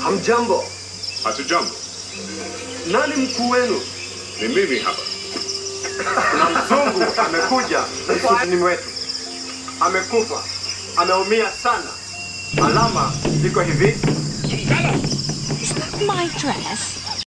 Hamjambo. Hatujambo. Nani mkuu wenu? Ni mimi hapa. Na mzungu amekuja msituni mwetu. Amekufa. Ameumia sana. Alama iko hivi. Is that my dress?